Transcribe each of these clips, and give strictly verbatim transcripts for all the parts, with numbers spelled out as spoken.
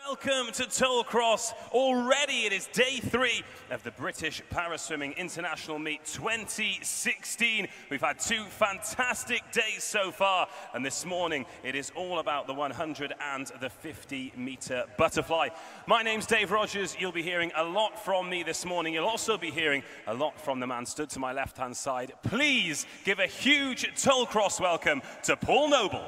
Welcome to Tollcross. Already it is day three of the British Paraswimming International Meet twenty sixteen. We've had two fantastic days so far, and this morning it is all about the one hundred and the fifty meter butterfly. My name's Dave Rogers. You'll be hearing a lot from me this morning. You'll also be hearing a lot from the man stood to my left-hand side. Please give a huge Tollcross welcome to Paul Noble.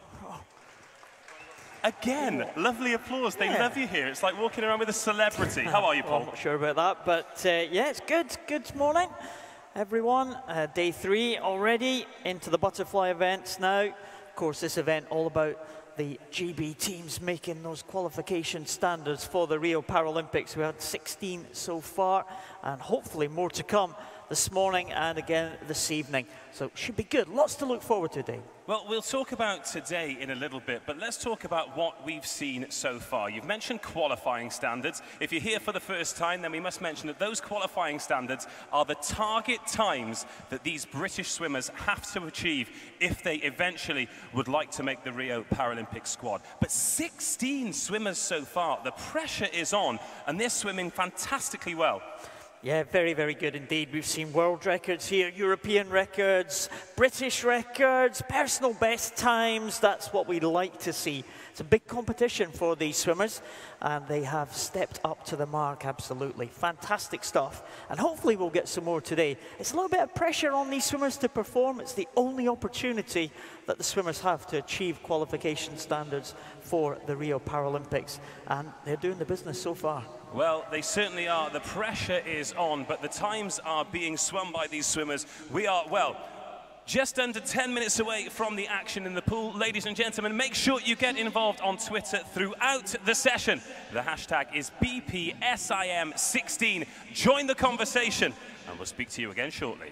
Again, lovely applause. They yeah. love you here. It's like walking around with a celebrity. How are you, Paul? Well, I'm not sure about that, but uh, yeah, it's good. Good morning, everyone. Uh, day three already into the butterfly events now. Of course, this event all about the G B teams making those qualification standards for the Rio Paralympics. We had sixteen so far, and hopefully more to come this morning and again this evening. So it should be good. Lots to look forward to today. Well, we'll talk about today in a little bit, but let's talk about what we've seen so far. You've mentioned qualifying standards. If you're here for the first time, then we must mention that those qualifying standards are the target times that these British swimmers have to achieve if they eventually would like to make the Rio Paralympic squad. But sixteen swimmers so far. The pressure is on, and they're swimming fantastically well. Yeah, very, very good indeed. We've seen world records here, European records, British records, personal best times. That's what we like to see. It's a big competition for these swimmers, and they have stepped up to the mark, absolutely. Fantastic stuff. And hopefully we'll get some more today. It's a little bit of pressure on these swimmers to perform. It's the only opportunity that the swimmers have to achieve qualification standards for the Rio Paralympics. And they're doing the business so far. Well, they certainly are. The pressure is on, but the times are being swum by these swimmers. We are, well, just under ten minutes away from the action in the pool. Ladies and gentlemen, make sure you get involved on Twitter throughout the session. The hashtag is B P S I M sixteen. Join the conversation, and we'll speak to you again shortly.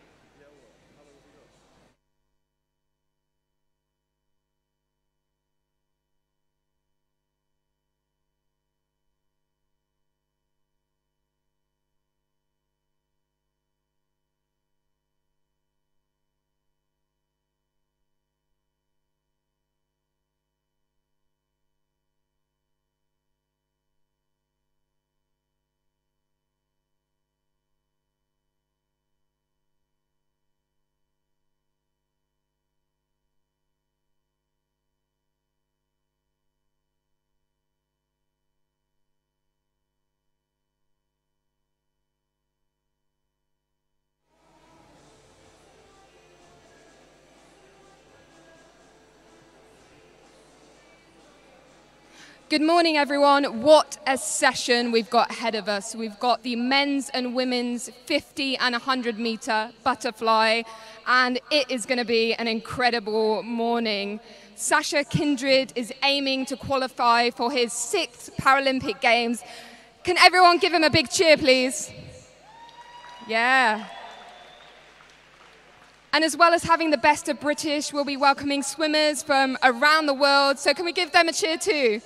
Good morning, everyone. What a session we've got ahead of us. We've got the men's and women's fifty and one hundred meter butterfly, and it is going to be an incredible morning. Sasha Kindred is aiming to qualify for his sixth Paralympic Games. Can everyone give him a big cheer, please? Yeah. And as well as having the best of British, we'll be welcoming swimmers from around the world. So can we give them a cheer too?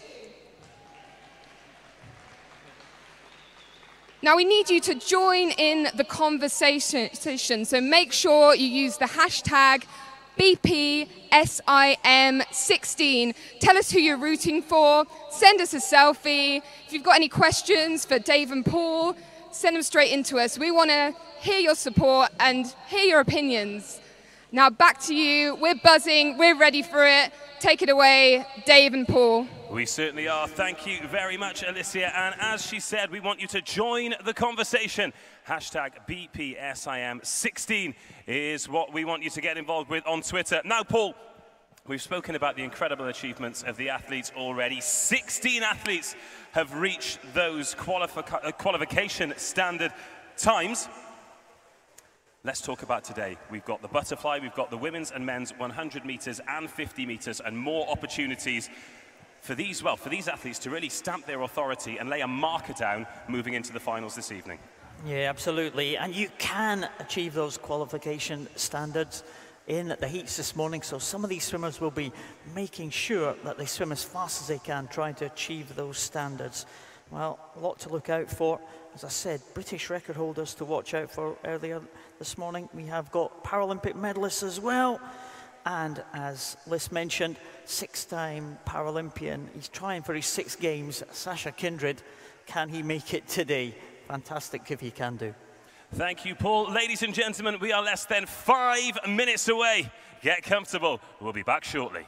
Now we need you to join in the conversation, so make sure you use the hashtag B P S I M sixteen. Tell us who you're rooting for, send us a selfie. If you've got any questions for Dave and Paul, send them straight into us. We want to hear your support and hear your opinions. Now back to you, we're buzzing, we're ready for it. Take it away, Dave and Paul. We certainly are. Thank you very much, Alicia. And as she said, we want you to join the conversation. Hashtag B P S I M sixteen is what we want you to get involved with on Twitter. Now, Paul, we've spoken about the incredible achievements of the athletes already. sixteen athletes have reached those qualifi- qualification standard times. Let's talk about today. We've got the butterfly, we've got the women's and men's one hundred meters and fifty meters, and more opportunities for these, well, for these athletes to really stamp their authority and lay a marker down moving into the finals this evening. Yeah, absolutely. And you can achieve those qualification standards in the heats this morning. So some of these swimmers will be making sure that they swim as fast as they can, trying to achieve those standards. Well, a lot to look out for. As I said, British record holders to watch out for earlier this morning. We have got Paralympic medalists as well. And as Liz mentioned, six-time Paralympian. He's trying for his six games. Sasha Kindred, can he make it today? Fantastic if he can do. Thank you, Paul. Ladies and gentlemen, we are less than five minutes away. Get comfortable. We'll be back shortly.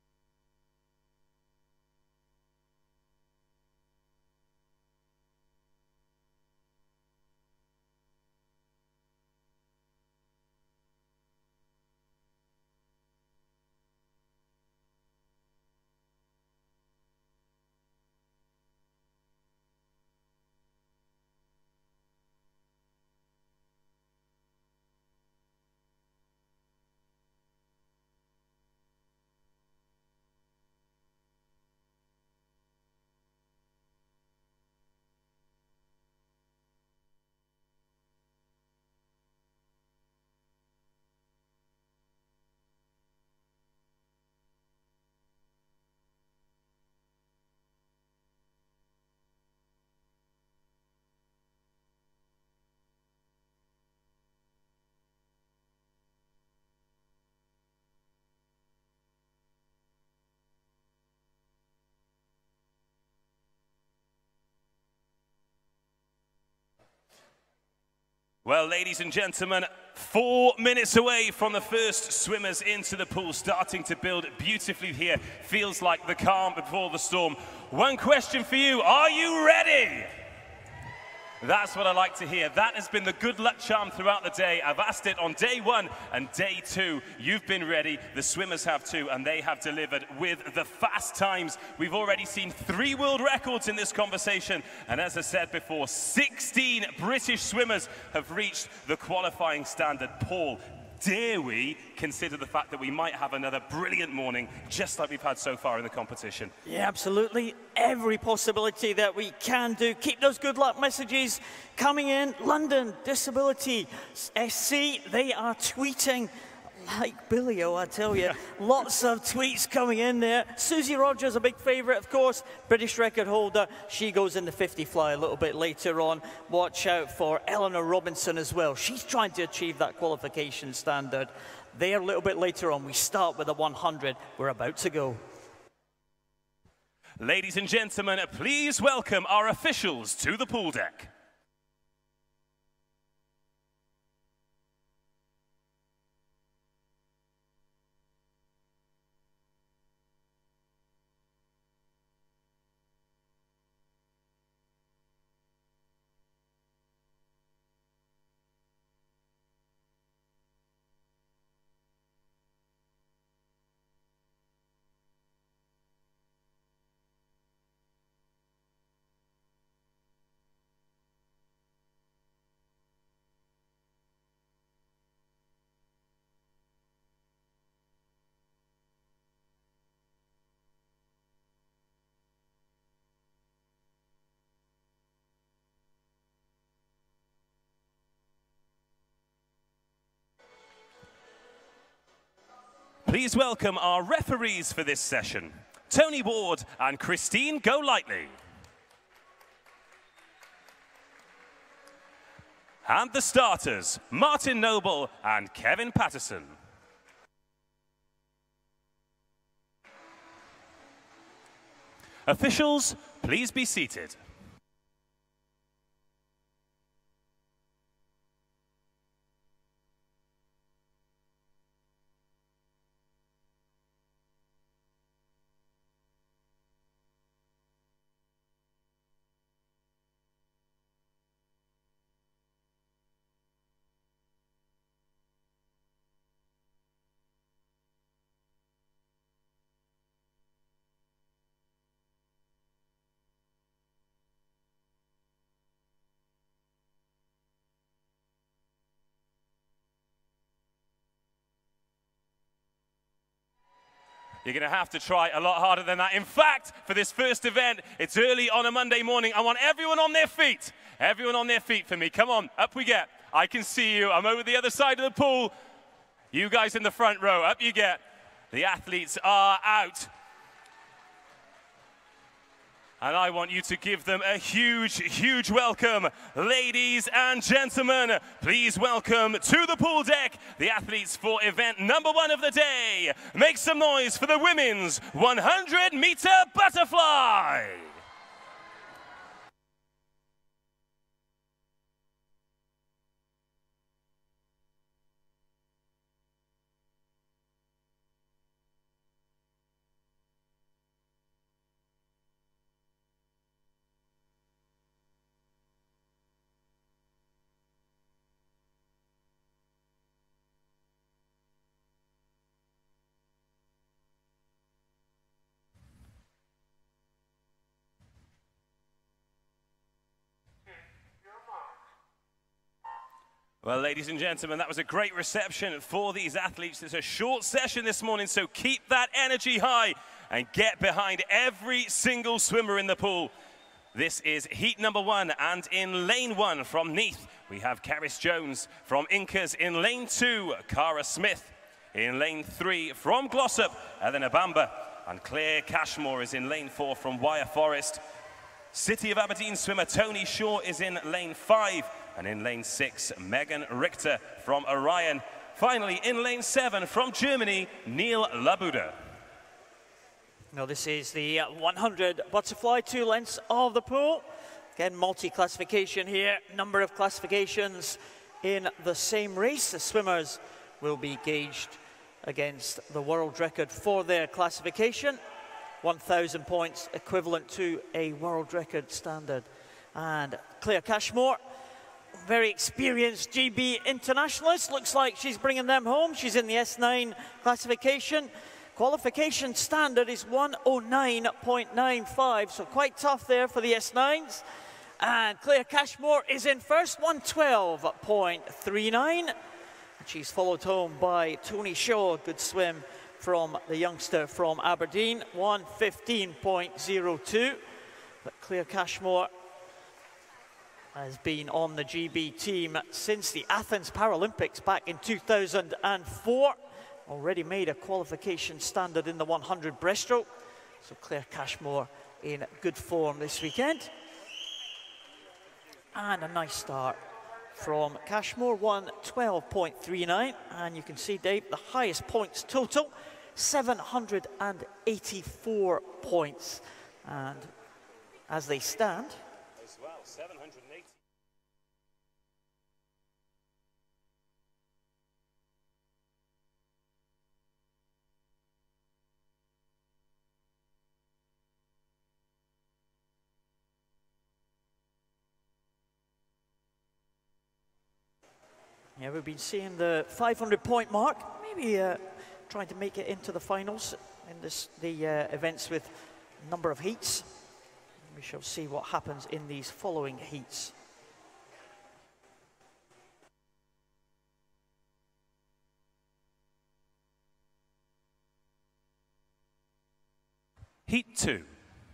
Well, ladies and gentlemen, four minutes away from the first swimmers into the pool, starting to build beautifully here. Feels like the calm before the storm. One question for you, are you ready? That's what I like to hear. That has been the good luck charm throughout the day. I've asked it on day one and day two. You've been ready. The swimmers have too, and they have delivered with the fast times. We've already seen three world records in this conversation. And as I said before, sixteen British swimmers have reached the qualifying standard. Paul, dare we consider the fact that we might have another brilliant morning, just like we've had so far in the competition? Yeah, absolutely. Every possibility that we can do. Keep those good luck messages coming in. London Disability S C, they are tweeting like Billy, oh, I tell you. Lots of tweets coming in there. Susie Rogers, a big favourite, of course. British record holder. She goes in the fifty fly a little bit later on. Watch out for Eleanor Robinson as well. She's trying to achieve that qualification standard. There a little bit later on. We start with the one hundred. We're about to go. Ladies and gentlemen, please welcome our officials to the pool deck. Please welcome our referees for this session, Tony Ward and Christine Golightly. And the starters, Martin Noble and Kevin Patterson. Officials, please be seated. You're going to have to try a lot harder than that. In fact, for this first event, it's early on a Monday morning. I want everyone on their feet. Everyone on their feet for me. Come on, up we get. I can see you. I'm over the other side of the pool. You guys in the front row, up you get. The athletes are out. And I want you to give them a huge, huge welcome. Ladies and gentlemen, please welcome to the pool deck the athletes for event number one of the day. Make some noise for the women's one hundred meter butterfly. Well, ladies and gentlemen, that was a great reception for these athletes. It's a short session this morning, so keep that energy high and get behind every single swimmer in the pool. This is heat number one, and in lane one from Neath, we have Keris Jones. From Incas in lane two, Cara Smith. In lane three from Glossop, Elena Bamba. And Claire Cashmore is in lane four from Wyre Forest. City of Aberdeen swimmer Tony Shaw is in lane five. And in lane six, Megan Richter from Orion. Finally, in lane seven, from Germany, Neil Labuda. Now this is the one hundred butterfly, two lengths of the pool. Again, multi-classification here, number of classifications in the same race. The swimmers will be gauged against the world record for their classification. one thousand points, equivalent to a world record standard. And Claire Cashmore, very experienced G B internationalist. Looks like she's bringing them home. She's in the S nine classification. Qualification standard is one oh nine point nine five, so quite tough there for the S nines. And Claire Cashmore is in first, one twelve point three nine. And she's followed home by Tony Shaw, good swim from the youngster from Aberdeen, one fifteen point oh two. But Claire Cashmore has been on the G B team since the Athens Paralympics back in two thousand four. Already made a qualification standard in the one hundred breaststroke. So Claire Cashmore in good form this weekend. And a nice start from Cashmore, one twelve point three nine. And you can see, Dave, the highest points total, seven hundred eighty-four points. And as they stand, as well, seven hundred eighty. yeah, we've been seeing the five hundred point mark, maybe uh, trying to make it into the finals in this, the uh, events with a number of heats. We shall see what happens in these following heats. Heat two.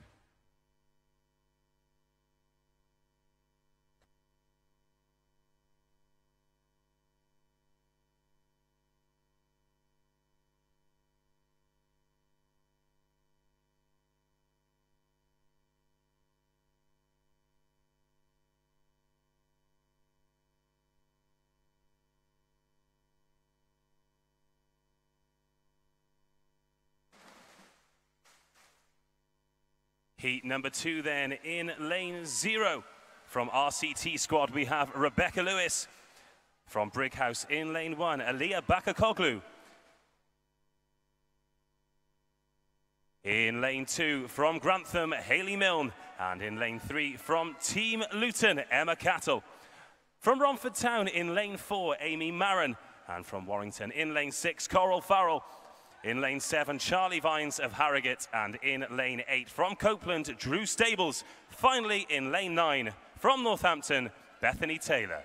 Heat number two then, in lane zero. From R C T squad, we have Rebecca Lewis. From Brighouse in lane one, Aliyah Bakakoglu. In lane two, from Grantham, Hayley Milne. And in lane three, from Team Luton, Emma Cattle. From Romford Town in lane four, Amy Marin. And from Warrington in lane six, Coral Farrell. In lane seven, Charlie Vines of Harrogate. And in lane eight, from Copeland, Drew Stables. Finally, in lane nine, from Northampton, Bethany Taylor.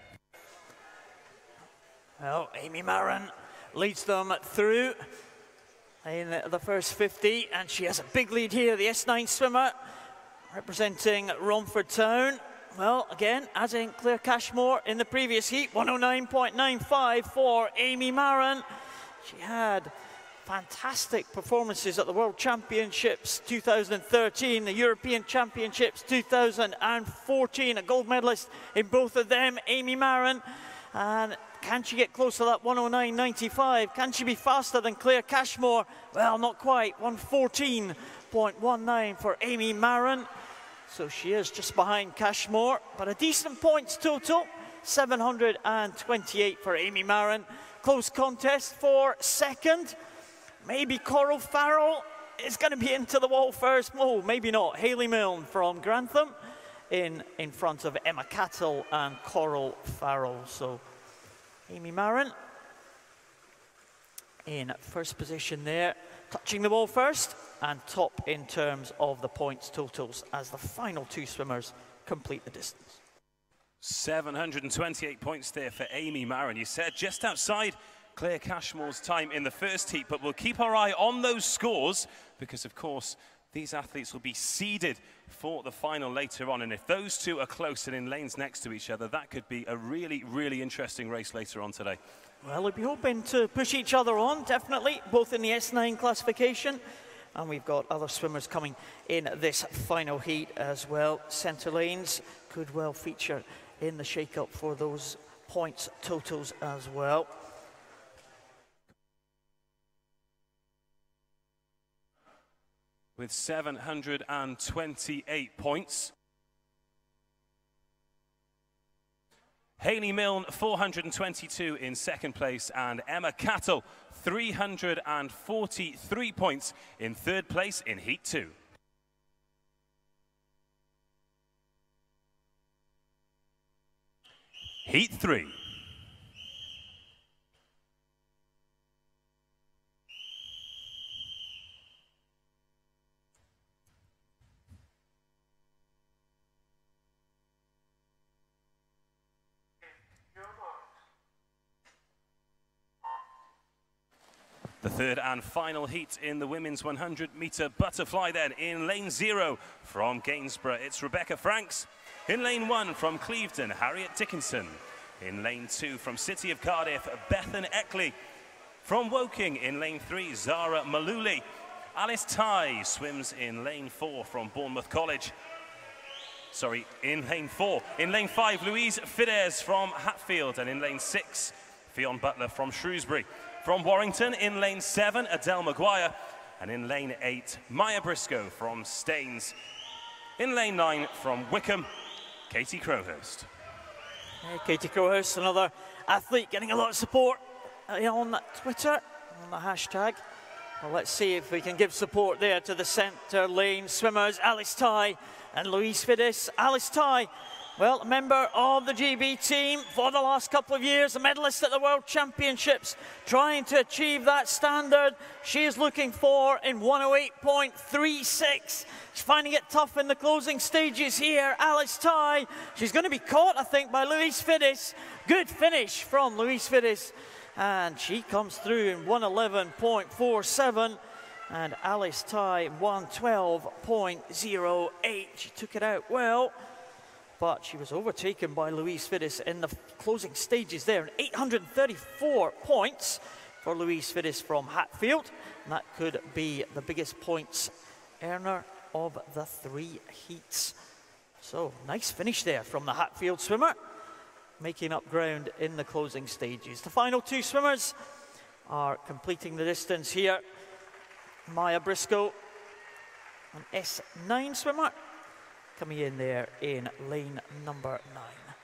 Well, Amy Marin leads them through in the first fifty, and she has a big lead here, the S nine swimmer, representing Romford Town. Well, again, as in Claire Cashmore in the previous heat, one oh nine point nine five for Amy Marin. She had fantastic performances at the World Championships two thousand thirteen, the European Championships two thousand fourteen, a gold medalist in both of them, Amy Marin. And can she get close to that one oh nine ninety-five? Can she be faster than Claire Cashmore? Well, not quite. one fourteen point one nine for Amy Marin. So she is just behind Cashmore, but a decent points total. seven hundred twenty-eight for Amy Marin. Close contest for second. Maybe Coral Farrell is going to be into the wall first. Oh, maybe not. Hayley Milne from Grantham in, in front of Emma Cattle and Coral Farrell. So Amy Marin in first position there, touching the wall first and top in terms of the points totals as the final two swimmers complete the distance. seven hundred twenty-eight points there for Amy Marin. You said just outside Claire Cashmore's time in the first heat, but we'll keep our eye on those scores because, of course, these athletes will be seeded for the final later on. And if those two are close and in lanes next to each other, that could be a really, really interesting race later on today. Well, we'll be hoping to push each other on, definitely, both in the S nine classification. And we've got other swimmers coming in this final heat as well. Centre lanes could well feature in the shake-up for those points totals as well. With seven hundred twenty-eight points. Hayley Milne, four hundred twenty-two in second place, and Emma Cattle, three hundred forty-three points in third place in Heat two. Heat three. The third and final heat in the women's one hundred metre butterfly then. In lane zero from Gainsborough, it's Rebecca Franks. In lane one from Clevedon, Harriet Dickinson. In lane two from City of Cardiff, Bethan Eckley. From Woking in lane three, Zara Maluli. Alice Ty swims in lane four from Bournemouth College. Sorry, in lane four. In lane five, Louise Fidesz from Hatfield. And in lane six, Fionn Butler from Shrewsbury. From Warrington, in lane seven, Adele Maguire. And in lane eight, Maya Briscoe from Staines. In lane nine, from Wickham, Katie Crowhurst. Yeah, Katie Crowhurst, another athlete getting a lot of support uh, on Twitter, on the hashtag. Well, let's see if we can give support there to the centre lane swimmers, Alice Ty and Louise Fidesz. Alice Ty, well, a member of the G B team for the last couple of years, a medalist at the World Championships, trying to achieve that standard. She is looking for in one oh eight point three six. She's finding it tough in the closing stages here. Alice Ty, she's going to be caught, I think, by Louise Fidesz. Good finish from Louise Fidesz. And she comes through in one eleven point four seven. And Alice Ty, one twelve point oh eight. She took it out well, but she was overtaken by Louise Fidesz in the closing stages there. eight hundred thirty-four points for Louise Fidesz from Hatfield. And that could be the biggest points earner of the three heats. So, nice finish there from the Hatfield swimmer, making up ground in the closing stages. The final two swimmers are completing the distance here. Maya Briscoe, an S nine swimmer, coming in there in lane number nine.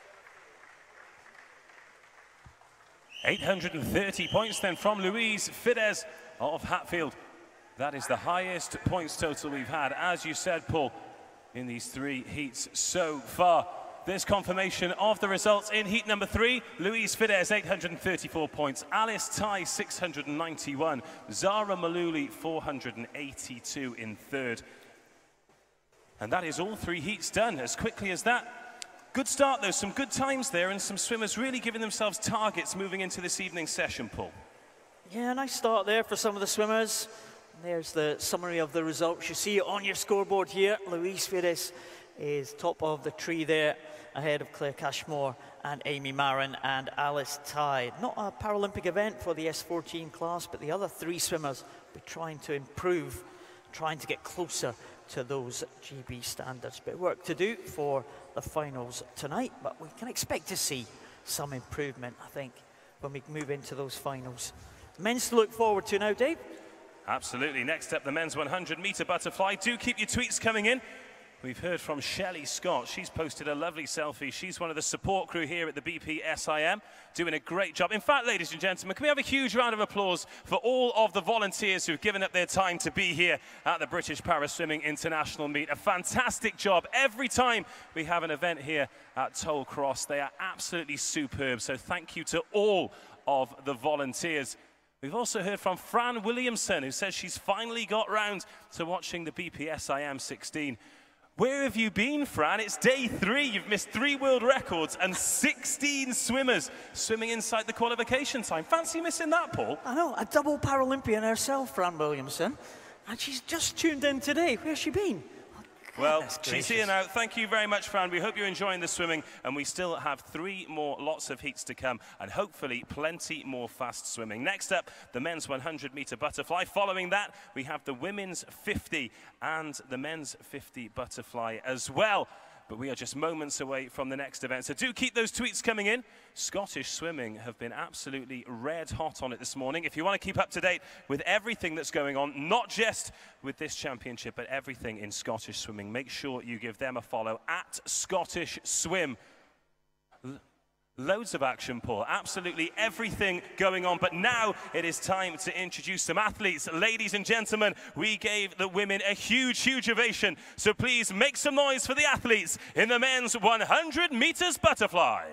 eight hundred thirty points then from Louise Fidesz of Hatfield. That is the highest points total we've had, as you said, Paul, in these three heats so far. There's confirmation of the results in heat number three. Louise Fidesz, eight hundred thirty-four points. Alice Ty, six hundred ninety-one. Zara Maluli, four hundred eighty-two in third. And that is all three heats done as quickly as that. Good start, though. Some good times there and some swimmers really giving themselves targets moving into this evening's session, Paul. Yeah, nice start there for some of the swimmers. There's the summary of the results. You see it on your scoreboard here. Louise Fidesz is top of the tree there ahead of Claire Cashmore and Amy Marin and Alice Tye. Not a Paralympic event for the S fourteen class, but the other three swimmers will be trying to improve, trying to get closer to those G B standards. Bit of work to do for the finals tonight, but we can expect to see some improvement, I think, when we move into those finals. Men's to look forward to now, Dave. Absolutely. Next up, the men's one hundred metre butterfly. Do keep your tweets coming in. We've heard from Shelley Scott. She's posted a lovely selfie. She's one of the support crew here at the B P S I M, doing a great job. In fact, ladies and gentlemen, can we have a huge round of applause for all of the volunteers who've given up their time to be here at the British Para Swimming International Meet. A fantastic job every time we have an event here at Toll Cross. They are absolutely superb, so thank you to all of the volunteers. We've also heard from Fran Williamson, who says she's finally got round to watching the B P S I M sixteen. Where have you been, Fran? It's day three. You've missed three world records and sixteen swimmers swimming inside the qualification time. Fancy missing that, Paul? I know, a double Paralympian herself, Fran Williamson. And she's just tuned in today. Where's she been? Well, she's here now. Thank you very much, Fran. We hope you're enjoying the swimming, and we still have three more lots of heats to come, and hopefully plenty more fast swimming. Next up, the men's one hundred metre butterfly. Following that, we have the women's fifty and the men's fifty butterfly as well. But we are just moments away from the next event. So do keep those tweets coming in. Scottish swimming have been absolutely red hot on it this morning. If you want to keep up to date with everything that's going on, not just with this championship, but everything in Scottish swimming, make sure you give them a follow at Scottish Swim. Loads of action, Paul. Absolutely everything going on. But now it is time to introduce some athletes. Ladies and gentlemen, we gave the women a huge, huge ovation. So please make some noise for the athletes in the men's one hundred metres butterfly.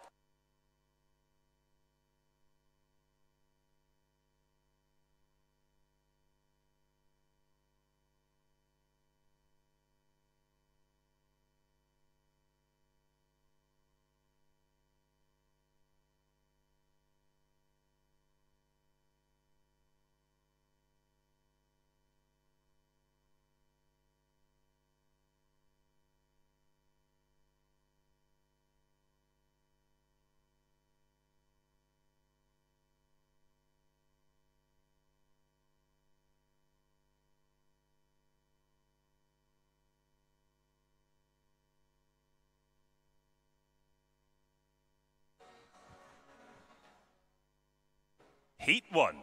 Heat one.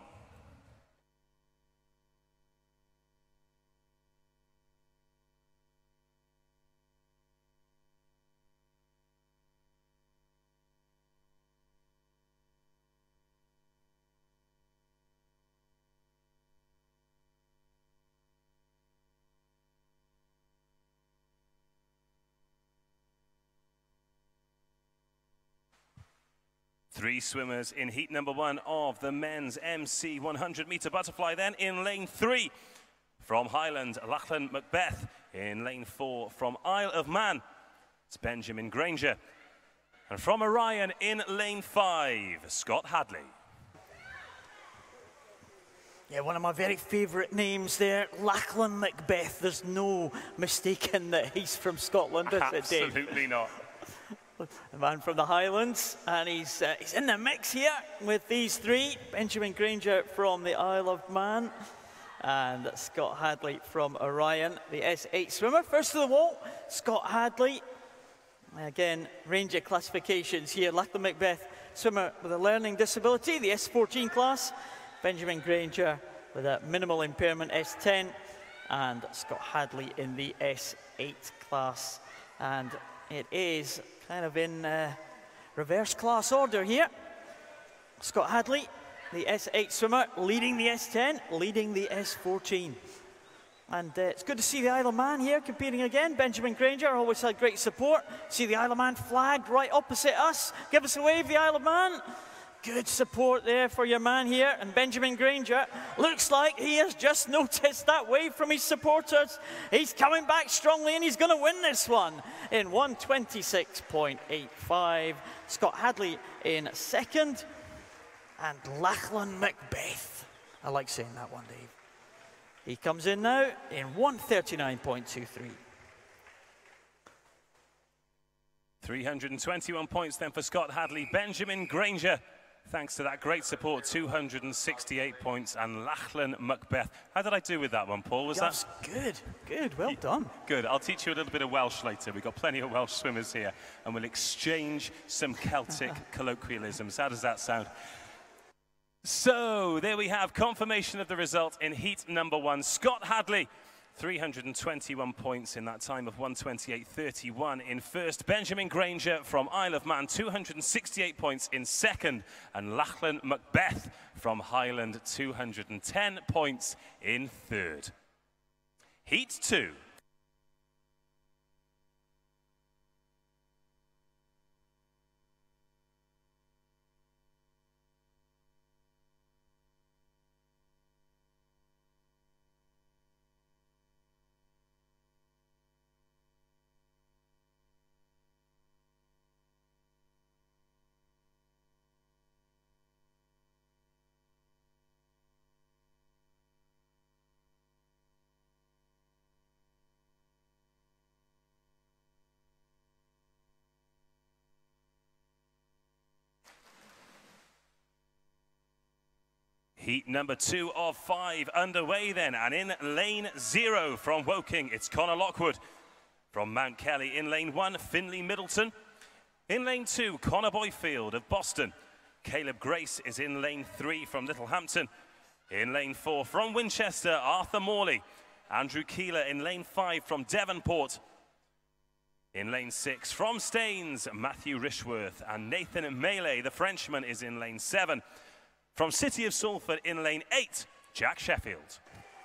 Three swimmers in heat number one of the men's M C one hundred metre butterfly. Then in lane three from Highland, Lachlan Macbeth. In lane four from Isle of Man, it's Benjamin Granger. And from Orion in lane five, Scott Hadley. Yeah, one of my very favourite names there, Lachlan Macbeth. There's no mistaking that he's from Scotland, is it, Dave? Absolutely not. The man from the Highlands, and he's, uh, he's in the mix here with these three. Benjamin Granger from the Isle of Man, and Scott Hadley from Orion, the S eight swimmer. First of the wall, Scott Hadley. Again, range of classifications here. Lachlan Macbeth, swimmer with a learning disability, the S fourteen class. Benjamin Granger with a minimal impairment, S ten. And Scott Hadley in the S eight class. And it is kind of in uh, reverse class order here. Scott Hadley, the S eight swimmer, leading the S ten, leading the S fourteen. And uh, it's good to see the Isle of Man here competing again. Benjamin Granger always had great support. See the Isle of Man flag right opposite us. Give us a wave, the Isle of Man. Good support there for your man here. And Benjamin Granger looks like he has just noticed that wave from his supporters. He's coming back strongly and he's going to win this one in one twenty-six point eight five. Scott Hadley in second. And Lachlan Macbeth. I like saying that one, Dave. He comes in now in one thirty-nine point two three. three hundred twenty-one points then for Scott Hadley. Benjamin Granger, thanks to that great support, two hundred sixty-eight points. And Lachlan Macbeth. How did I do with that one, Paul? Was That's that good? Good, well done. good? I'll teach you a little bit of Welsh later. We've got plenty of Welsh swimmers here, and we'll exchange some Celtic colloquialisms. How does that sound? So there we have confirmation of the result in heat number one. Scott Hadley, three hundred twenty-one points in that time of one twenty-eight thirty-one in first. Benjamin Granger from Isle of Man, two hundred sixty-eight points in second. And Lachlan Macbeth from Highland, two hundred ten points in third. Heat two. Heat number two of five underway then, and in lane zero from Woking, it's Connor Lockwood. From Mount Kelly in lane one, Finley Middleton. In lane two, Connor Boyfield of Boston. Caleb Grace is in lane three from Littlehampton. In lane four from Winchester, Arthur Morley. Andrew Keeler in lane five from Devonport. In lane six from Staines, Matthew Rishworth. And Nathan Melee, the Frenchman, is in lane seven. From City of Salford in lane eight, Jack Sheffield.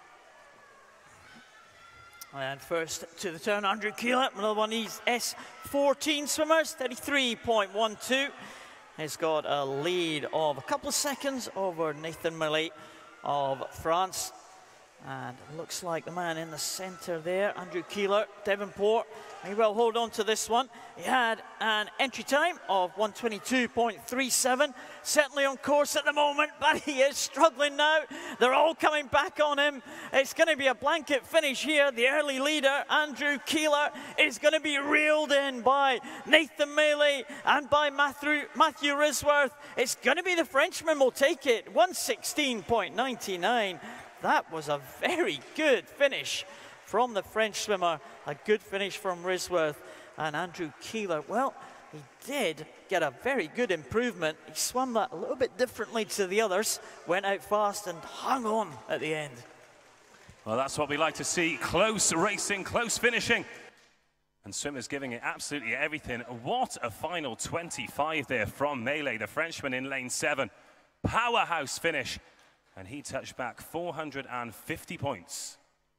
And first to the turn, Andrew Keeler, another one of these S fourteen swimmers, thirty-three point one two. Has got a lead of a couple of seconds over Nathan Melee of France. And it looks like the man in the center there, Andrew Keeler, Devonport, may well hold on to this one. He had an entry time of one twenty-two point three seven, certainly on course at the moment, but he is struggling now. They're all coming back on him. It's going to be a blanket finish here. The early leader, Andrew Keeler, is going to be reeled in by Nathan Melee and by Matthew, Matthew Risworth. It's going to be the Frenchman will take it, one sixteen point nine nine. That was a very good finish from the French swimmer. A good finish from Risworth. And Andrew Keeler, well, he did get a very good improvement. He swam that a little bit differently to the others, went out fast and hung on at the end. Well, that's what we like to see. Close racing, close finishing. And swimmers giving it absolutely everything. What a final twenty-five there from Melee, the Frenchman in lane seven. Powerhouse finish. And he touched back four hundred fifty points.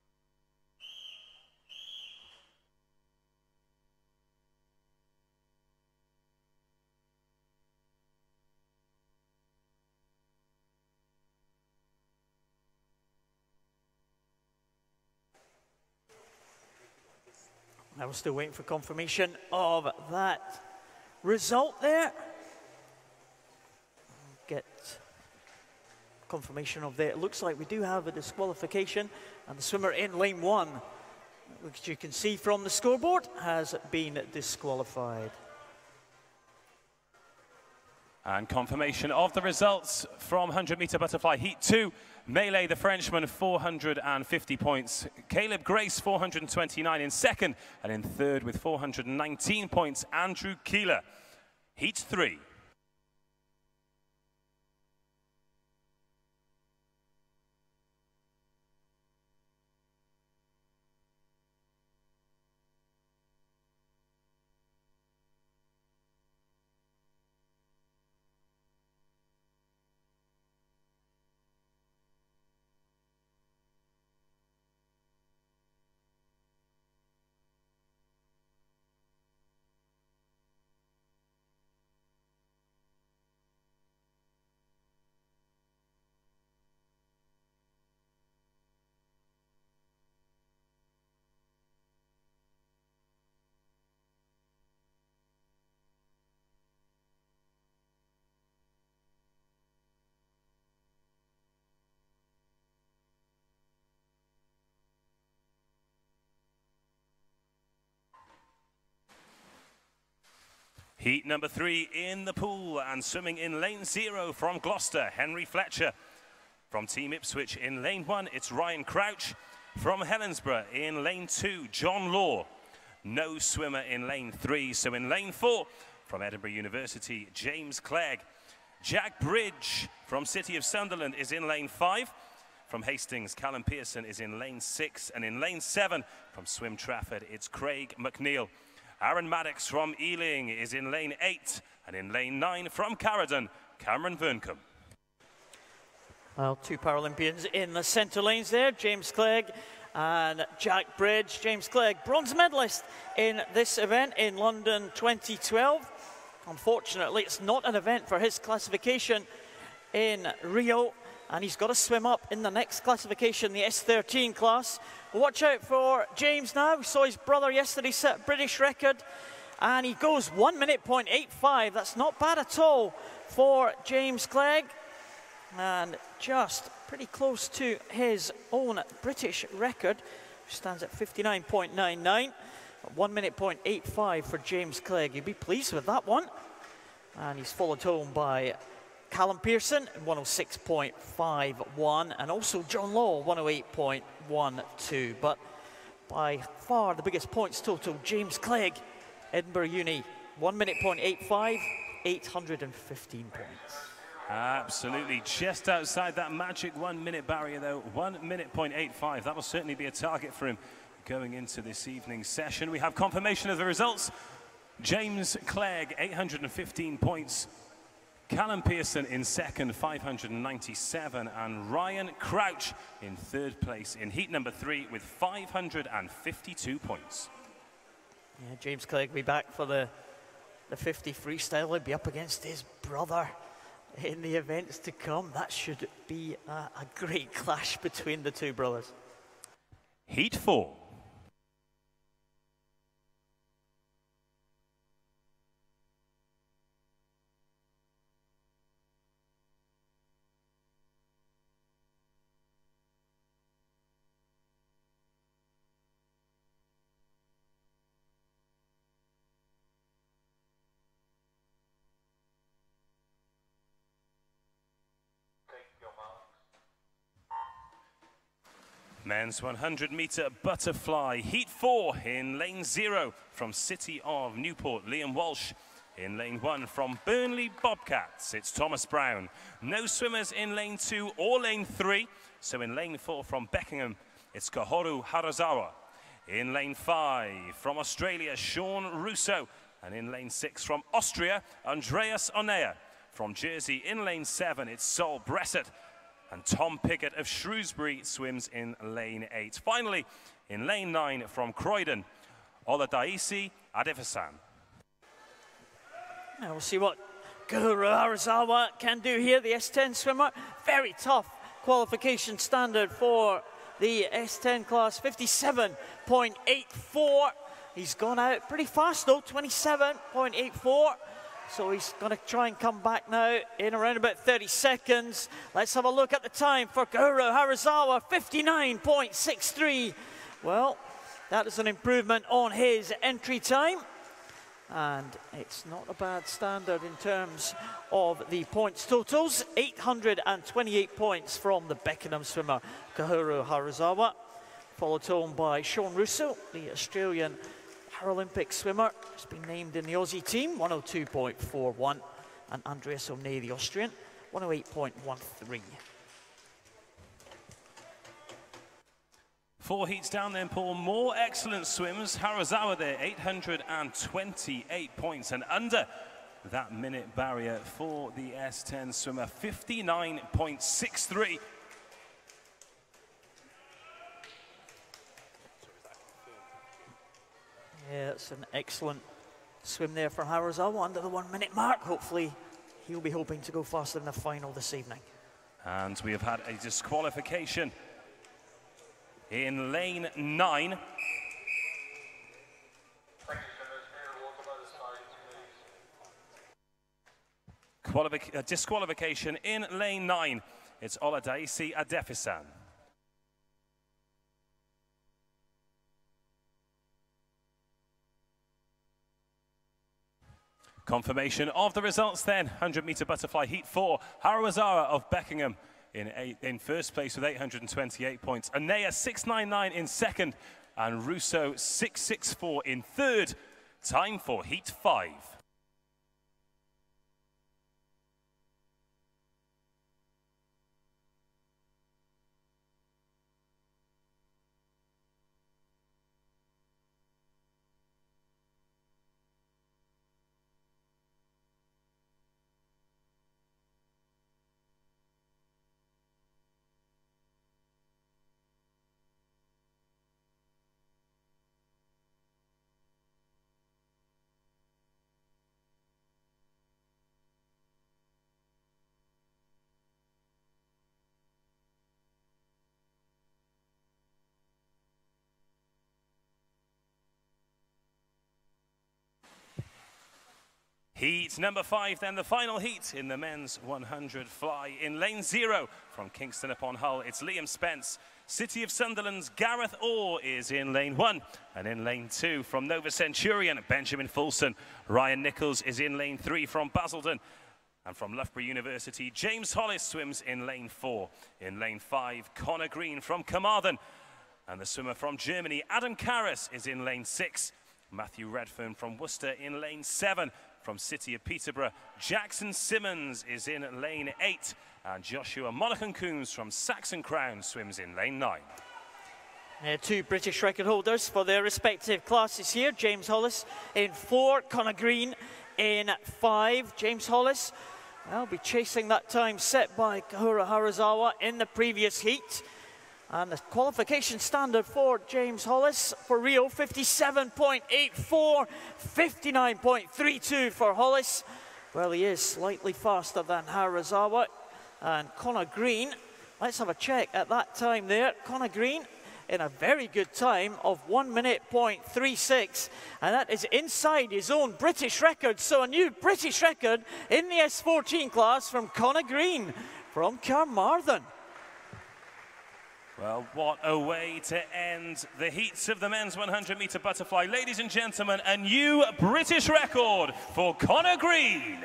Now we're still waiting for confirmation of that result there. Get confirmation of that. It looks like we do have a disqualification, and the swimmer in lane one, which you can see from the scoreboard, has been disqualified. And confirmation of the results from one hundred meter butterfly heat two. Melee, the Frenchman, four hundred fifty points. Caleb Grace, four hundred twenty-nine in second. And in third with four hundred nineteen points, Andrew Keeler. Heat three. Heat number three in the pool, and swimming in lane zero from Gloucester, Henry Fletcher. From Team Ipswich in lane one, it's Ryan Crouch. From Helensburgh in lane two, John Law. No swimmer in lane three, so in lane four, from Edinburgh University, James Clegg. Jack Bridge from City of Sunderland is in lane five. From Hastings, Callum Pearson is in lane six, and in lane seven, from Swim Trafford, it's Craig McNeil. Aaron Maddox from Ealing is in lane eight, and in lane nine, from Caradon, Cameron Verncombe. Well, two Paralympians in the centre lanes there, James Clegg and Jack Bridge. James Clegg, bronze medalist in this event in London twenty twelve. Unfortunately, it's not an event for his classification in Rio, and he's got to swim up in the next classification, the S thirteen class. Watch out for James now. We saw his brother yesterday set a British record, and he goes one minute point eight five. That's not bad at all for James Clegg, and just pretty close to his own British record, which stands at fifty-nine point nine nine. one minute point eight five for James Clegg. You'd be pleased with that one. And he's followed home by Callum Pearson, one oh six point five one, and also John Law, one oh eight point one two. But by far the biggest points total, James Clegg, Edinburgh Uni, one minute point eight five, eight hundred fifteen points. Absolutely, just outside that magic one minute barrier though, one minute point eight five. That will certainly be a target for him going into this evening's session. We have confirmation of the results. James Clegg, eight hundred fifteen points. Callum Pearson in second, five hundred ninety-seven, and Ryan Crouch in third place in heat number three with five hundred fifty-two points. Yeah, James Clegg will be back for the, the fifty freestyle. He'll be up against his brother in the events to come. That should be a, a great clash between the two brothers. Heat four. Men's one hundred meter butterfly, heat four in lane zero from City of Newport, Liam Walsh. In lane one from Burnley Bobcats, it's Thomas Brown. No swimmers in lane two or lane three. So in lane four from Beckenham, it's Kahoru Harazawa. In lane five from Australia, Sean Russo. And in lane six from Austria, Andreas Onea. From Jersey in lane seven, it's Sol Bressett. And Tom Pickett of Shrewsbury swims in lane eight. Finally, in lane nine from Croydon, Oladaisi Adefasan. Now we'll see what Kahoru Harazawa can do here, the S ten swimmer. Very tough qualification standard for the S ten class, fifty-seven point eight four. He's gone out pretty fast though, twenty-seven point eight four. So he's going to try and come back now in around about thirty seconds. Let's have a look at the time for Kahoru Harazawa, fifty-nine point six three. Well, that is an improvement on his entry time. And it's not a bad standard in terms of the points totals. eight hundred twenty-eight points from the Beckenham swimmer, Kahoru Harazawa. Followed home by Sean Russo, the Australian Paralympic swimmer, has been named in the Aussie team, one oh two point four one, and Andreas Onea, the Austrian, one oh eight point one three. Four heats down then, Paul. More excellent swims. Harazawa there, eight hundred twenty-eight points, and under that minute barrier for the S ten swimmer, fifty-nine point six three. Yeah, it's an excellent swim there for Harazawa under the one minute mark. Hopefully he'll be hoping to go faster in the final this evening. And we have had a disqualification in lane nine. Qualific uh, disqualification in lane nine. It's Oladaisi Adefasan. Confirmation of the results then. one hundred meter butterfly heat four. Haruwazawa of Beckingham in, eight, in first place with eight hundred twenty-eight points. Anea six ninety-nine in second. And Russo six sixty-four in third. Time for heat five. Heat number five, then the final heat in the men's one hundred fly. In lane zero from Kingston upon Hull, it's Liam Spence. City of Sunderland's Gareth Orr is in lane one. And in lane two from Nova Centurion, Benjamin Fulson. Ryan Nichols is in lane three from Basildon. And from Loughborough University, James Hollis swims in lane four. In lane five, Connor Green from Carmarthen. And the swimmer from Germany, Adam Karras, is in lane six. Matthew Redfern from Worcester in lane seven. From City of Peterborough, Jackson Simmons is in lane eight. And Joshua Monaghan-Coombs from Saxon Crown swims in lane nine. Uh, two British record holders for their respective classes here. James Hollis in four, Connor Green in five. James Hollis will be chasing that time set by Kahura Haruwazawa in the previous heat. And the qualification standard for James Hollis for Rio, fifty-seven point eight four, fifty-nine point three two for Hollis. Well, he is slightly faster than Haruwazawa. And Connor Green, let's have a check at that time there. Connor Green in a very good time of one minute point three six. And that is inside his own British record. So a new British record in the S fourteen class from Connor Green from Carmarthen. Well, what a way to end the heats of the men's one hundred meter butterfly. Ladies and gentlemen, a new British record for Connor Green.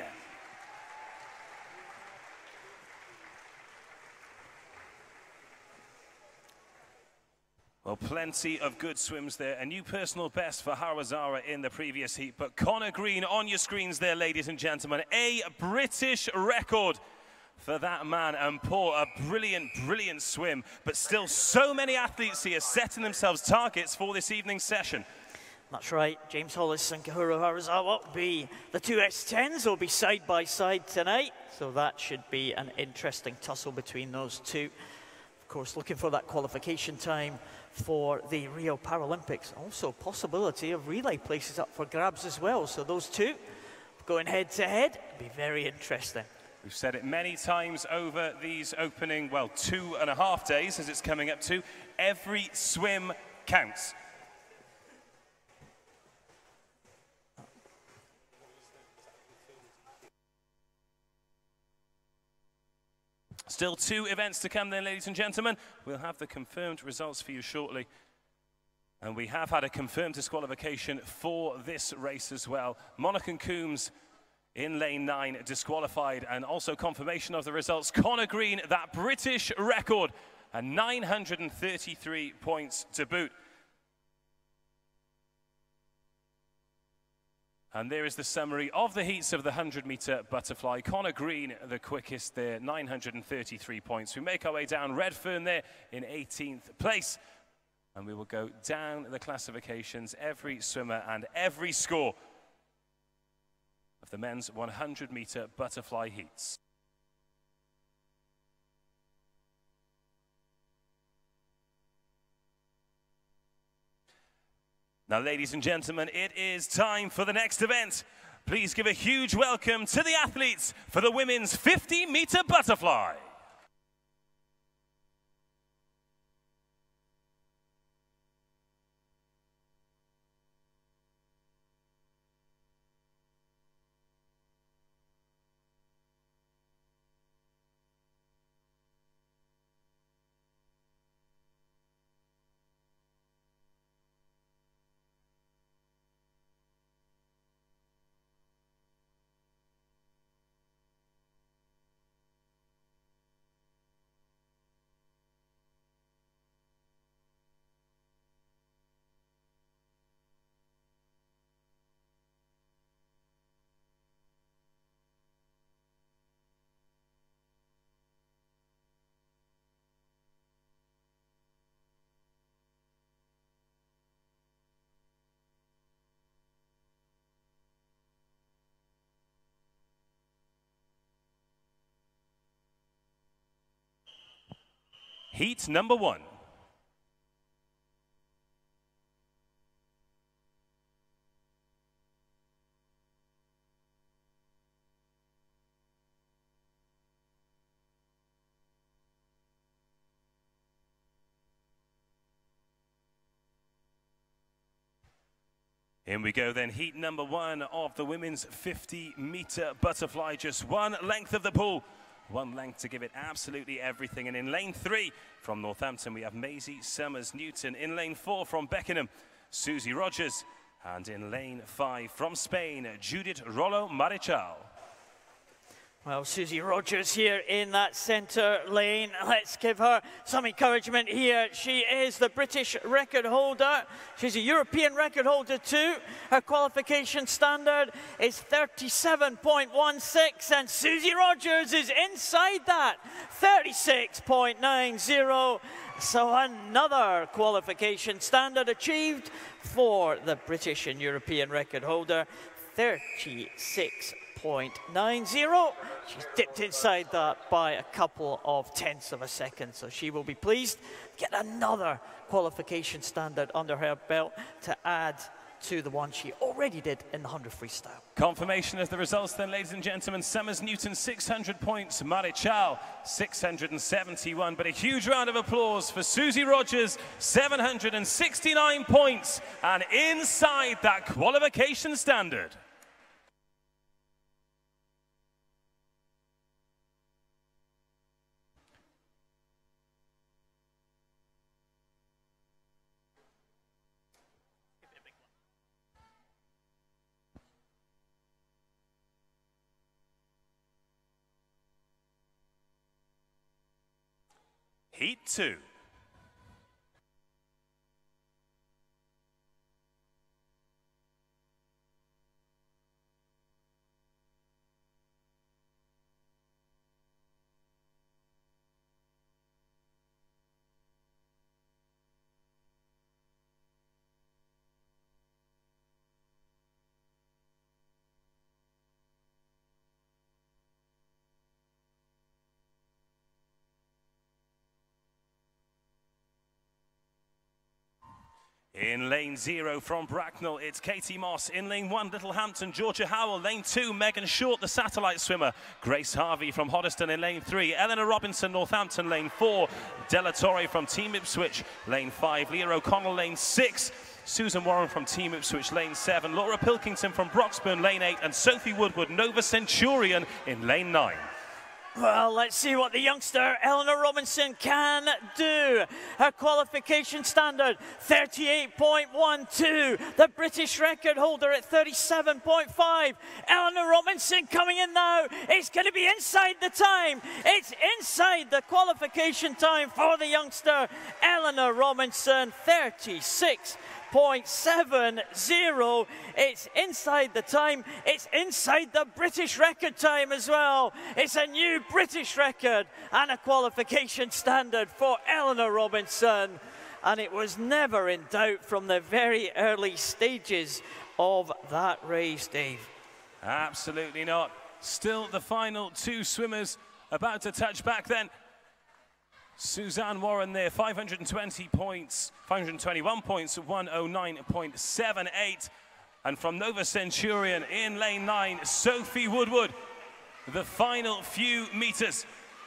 Well, plenty of good swims there. A new personal best for Haruwazawa in the previous heat. But Connor Green on your screens there, ladies and gentlemen. A British record for that man, and poor, a brilliant, brilliant swim, but still so many athletes here setting themselves targets for this evening's session. That's right, James Hollis and Kahura Haruwazawa will be, the two S tens will be side by side tonight, so that should be an interesting tussle between those two. Of course, looking for that qualification time for the Rio Paralympics. Also, possibility of relay places up for grabs as well, so those two going head to head, be very interesting. We've said it many times over these opening, well, two and a half days as it's coming up to. Every swim counts. Still two events to come then, ladies and gentlemen. We'll have the confirmed results for you shortly. And we have had a confirmed disqualification for this race as well. Monaghan-Coombs in lane nine, disqualified, and also confirmation of the results. Connor Green, that British record, and nine hundred thirty-three points to boot. And there is the summary of the heats of the one hundred meter butterfly. Connor Green, the quickest there, nine hundred thirty-three points. We make our way down. Redfern there in eighteenth place. And we will go down the classifications, every swimmer and every score of the men's one hundred meter butterfly heats. Now, ladies and gentlemen, it is time for the next event. Please give a huge welcome to the athletes for the women's fifty meter butterfly. heat number one. In we go then, heat number one of the women's fifty meter butterfly. Just one length of the pool, one length to give it absolutely everything. And in lane three from Northampton, we have Maisie Summers-Newton. In lane four from Beckenham, Susie Rogers. And in lane five from Spain, Judith Rollo Marichal. Well, Susie Rogers here in that centre lane. Let's give her some encouragement here. She is the British record holder. She's a European record holder too. Her qualification standard is thirty-seven point one six, and Susie Rogers is inside that, thirty-six point nine zero. So another qualification standard achieved for the British and European record holder, thirty-six point nine zero. She's dipped inside that by a couple of tenths of a second, so she will be pleased to get another qualification standard under her belt to add to the one she already did in the one hundred freestyle. Confirmation of the results then, ladies and gentlemen. Summers-Newton, six hundred points. Marichal, six hundred seventy-one. But a huge round of applause for Susie Rogers, seven hundred sixty-nine points, and inside that qualification standard. Heat two. In lane zero from Bracknell, it's Katie Moss. In lane one, Littlehampton, Georgia Howell. Lane two, Megan Short, the satellite swimmer. Grace Harvey from Hoddesdon in lane three. Eleanor Robinson, Northampton, lane four. Della Torre from Team Ipswich, lane five. Leah O'Connell, lane six. Susan Warren from Team Ipswich, lane seven. Laura Pilkington from Broxburn, lane eight. And Sophie Woodward, Nova Centurion, in lane nine. Well, let's see what the youngster Eleanor Robinson can do. Her qualification standard, thirty-eight point one two. The British record holder at thirty-seven point five. Eleanor Robinson coming in now. It's going to be inside the time. It's inside the qualification time for the youngster Eleanor Robinson, thirty-six point seven zero. It's inside the time. It's inside the British record time as well. It's a new British record and a qualification standard for Eleanor Robinson. And it was never in doubt from the very early stages of that race, Dave. Absolutely not. Still the final two swimmers about to touch back then. Suzanne Warren there, five hundred twenty points, five hundred twenty-one points, one oh nine point seven eight. And from Nova Centurion in lane nine, Sophie Woodward, the final few meters.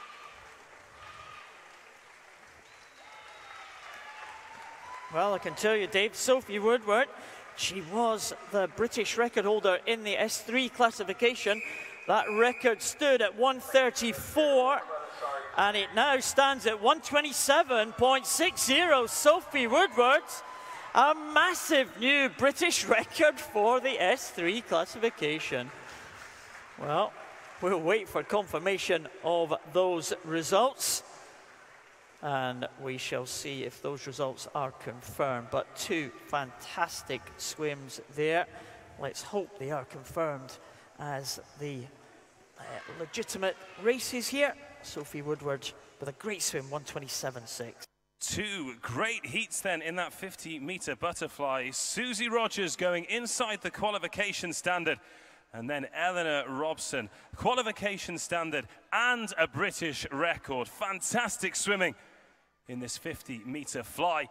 Well, I can tell you, Dave, Sophie Woodward, she was the British record holder in the S three classification. That record stood at one thirty-four. And it now stands at one twenty-seven point six zero. Sophie Woodward, a massive new British record for the S three classification. Well, we'll wait for confirmation of those results. And we shall see if those results are confirmed. But two fantastic swims there. Let's hope they are confirmed as the uh, legitimate races here. Sophie Woodward with a great swim, one twenty-seven point six. Two great heats then in that fifty meter butterfly. Susie Rogers going inside the qualification standard. And then Eleanor Robson, qualification standard and a British record. Fantastic swimming in this fifty meter fly.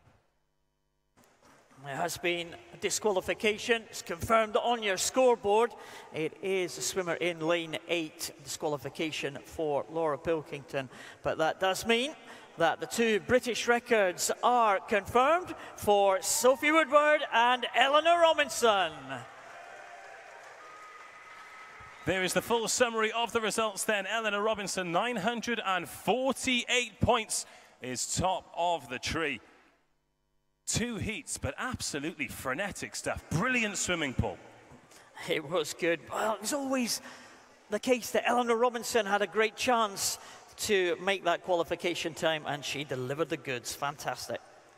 There has been a disqualification. It's confirmed on your scoreboard. It is a swimmer in lane eight, disqualification for Laura Pilkington. But that does mean that the two British records are confirmed for Sophie Woodward and Eleanor Robinson. There is the full summary of the results then. Eleanor Robinson, nine hundred forty-eight points, is top of the tree. Two heats, but absolutely frenetic stuff. Brilliant swimming, Paul. It was good. Well, it was always the case that Eleanor Robinson had a great chance to make that qualification time, and she delivered the goods. Fantastic.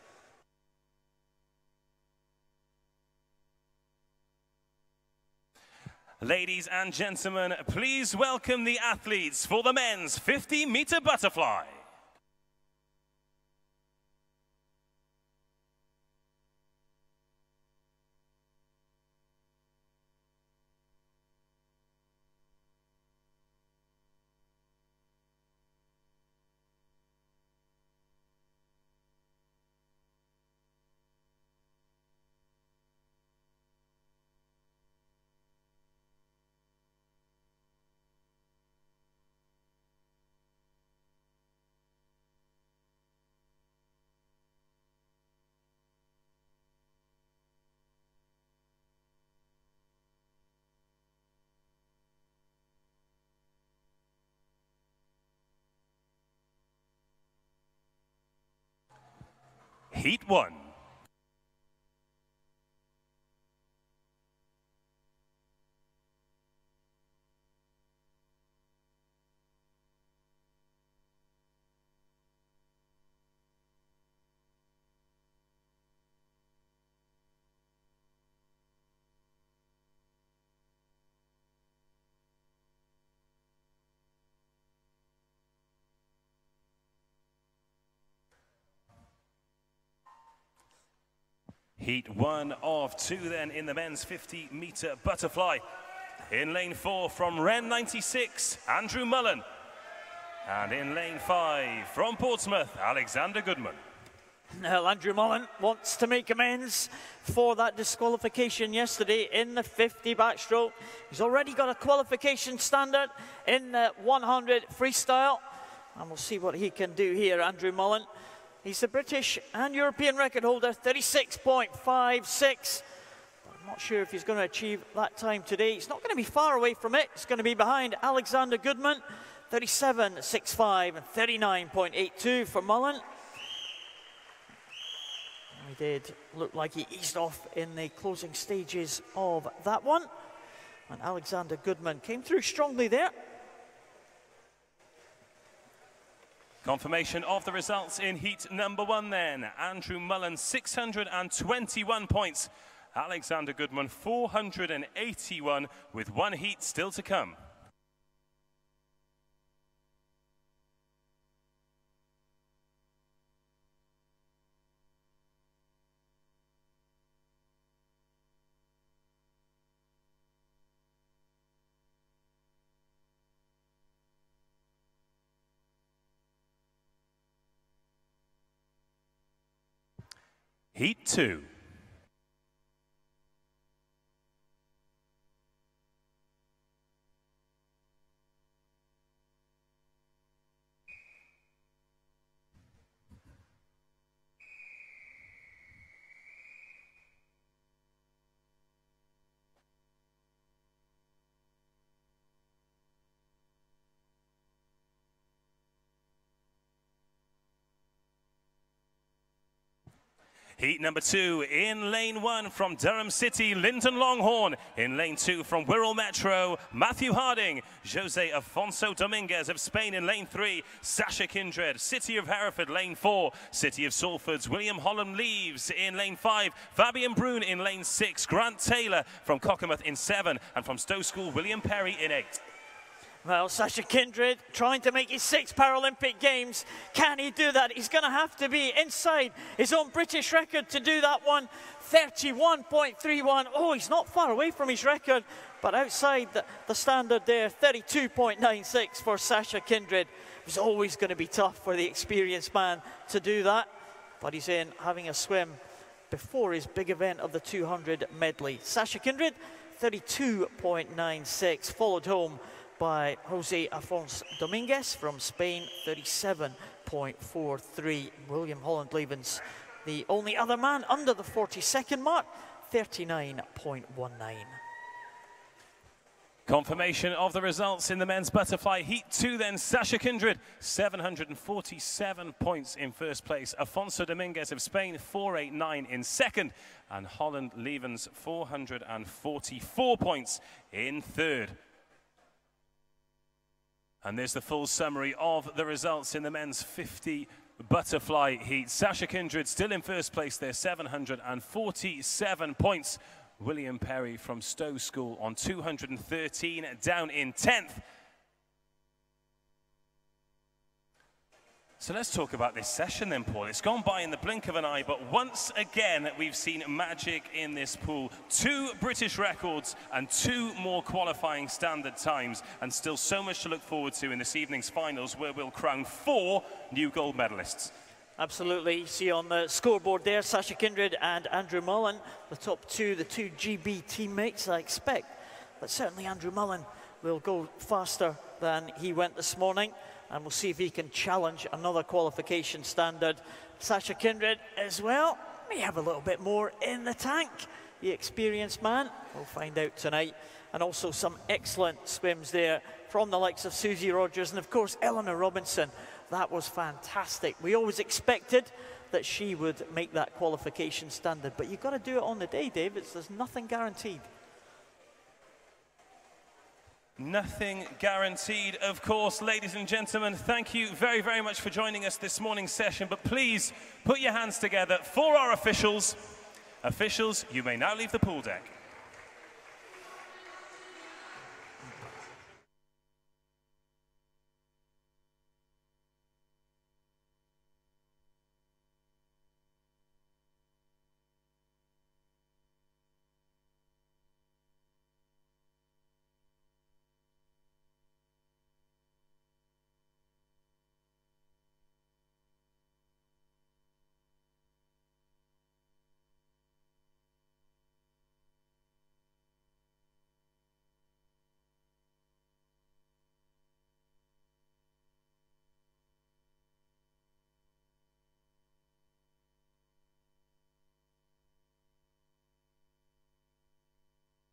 Ladies and gentlemen, please welcome the athletes for the men's fifty meter butterfly. Heat one. Heat one of two then in the men's fifty meter butterfly. In lane four from Ren ninety-six, Andrew Mullen. And in lane five from Portsmouth, Alexander Goodman. Now, Andrew Mullen wants to make amends for that disqualification yesterday in the fifty backstroke. He's already got a qualification standard in the one hundred freestyle. And we'll see what he can do here, Andrew Mullen. He's the British and European record holder, thirty-six point five six. I'm not sure if he's going to achieve that time today. He's not going to be far away from it. He's going to be behind Alexander Goodman, thirty-seven point six five and thirty-nine point eight two for Mullen. He did look like he eased off in the closing stages of that one. And Alexander Goodman came through strongly there. Confirmation of the results in heat number one then. Andrew Mullen, six hundred twenty-one points. Alexander Goodman, four hundred eighty-one, with one heat still to come. Heat two. Heat number two in lane one from Durham City, Linton Longhorn. In lane two from Wirral Metro, Matthew Harding. Jose Afonso Dominguez of Spain in lane three. Sasha Kindred, City of Hereford, lane four. City of Salford's William Holland Leaves in lane five. Fabian Brune in lane six. Grant Taylor from Cockermouth in seven. And from Stowe School, William Perry in eight. Well, Sasha Kindred trying to make his sixth Paralympic Games. Can he do that? He's going to have to be inside his own British record to do that one. thirty-one point three one. Oh, he's not far away from his record, but outside the, the standard there, thirty-two point nine six for Sasha Kindred. It was always going to be tough for the experienced man to do that, but he's in having a swim before his big event of the two hundred medley. Sasha Kindred, thirty-two point nine six, followed home by Jose Afonso Dominguez from Spain, thirty-seven point four three. William Holland-Levens, the only other man under the forty second mark, thirty-nine point one nine. Confirmation of the results in the men's butterfly heat two then. Sasha Kindred, seven hundred forty-seven points in first place. Afonso Dominguez of Spain, four eighty-nine in second. And Holland-Levens, four hundred forty-four points in third. And there's the full summary of the results in the men's fifty butterfly heat. Sasha Kindred still in first place there, seven hundred forty-seven points. William Perry from Stowe School on two hundred thirteen, down in tenth. So let's talk about this session then, Paul. It's gone by in the blink of an eye, but once again we've seen magic in this pool. Two British records and two more qualifying standard times, and still so much to look forward to in this evening's finals, where we'll crown four new gold medalists. Absolutely. You see on the scoreboard there, Sasha Kindred and Andrew Mullen, the top two, the two G B teammates, I expect. But certainly Andrew Mullen will go faster than he went this morning, and we'll see if he can challenge another qualification standard. Sasha Kindred as well may have a little bit more in the tank. The experienced man, we'll find out tonight. And also some excellent swims there from the likes of Susie Rogers and of course Eleanor Robinson. That was fantastic. We always expected that she would make that qualification standard, but you've got to do it on the day, David. There's nothing guaranteed. Nothing guaranteed, of course. Ladies and gentlemen, thank you very, very much for joining us this morning's session, but please put your hands together for our officials. Officials, you may now leave the pool deck.